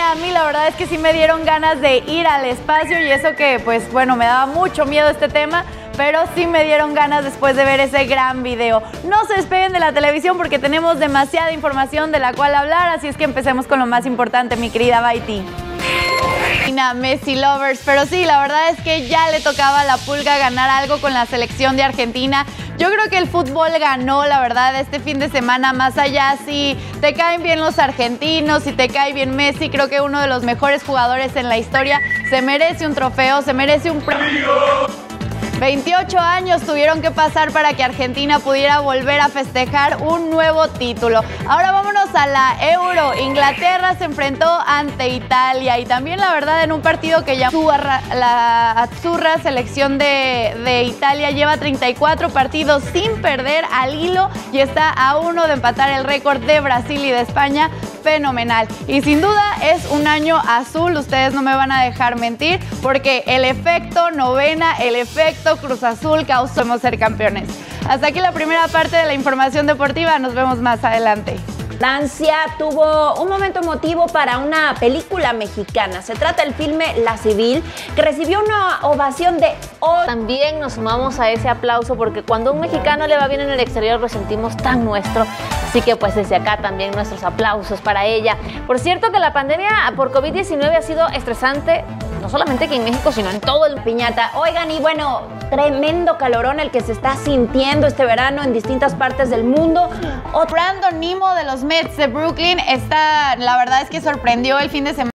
a mí la verdad es que sí me dieron ganas de ir al espacio y eso que, pues bueno, me daba mucho miedo este tema, pero sí me dieron ganas después de ver ese gran video. No se despeguen de la televisión porque tenemos demasiada información de la cual hablar, así es que empecemos con lo más importante, mi querida Baiti. Messi lovers, pero sí, la verdad es que ya le tocaba a la Pulga ganar algo con la selección de Argentina. Yo creo que el fútbol ganó, la verdad, este fin de semana, más allá si te caen bien los argentinos, si te cae bien Messi, creo que uno de los mejores jugadores en la historia se merece un trofeo, se merece un premio. 28 años tuvieron que pasar para que Argentina pudiera volver a festejar un nuevo título. Ahora vámonos a la Euro. Inglaterra se enfrentó ante Italia y también la verdad en un partido que ya la Azzurra selección de Italia lleva 34 partidos sin perder al hilo y está a 1 de empatar el récord de Brasil y de España. Fenomenal. Y sin duda es un año azul, ustedes no me van a dejar mentir, porque el efecto novena, el efecto Cruz Azul causó ser campeones. Hasta aquí la primera parte de la información deportiva, nos vemos más adelante. Francia tuvo un momento emotivo para una película mexicana. Se trata del filme La Civil, que recibió una ovación de oro. También nos sumamos a ese aplauso porque cuando a un mexicano le va bien en el exterior lo sentimos tan nuestro. Así que pues desde acá también nuestros aplausos para ella. Por cierto que la pandemia por COVID-19 ha sido estresante, no solamente aquí en México, sino en todo el piñata. Oigan, y bueno, tremendo calorón el que se está sintiendo este verano en distintas partes del mundo. Brandon Nimmo de los Mets de Brooklyn la verdad es que sorprendió el fin de semana.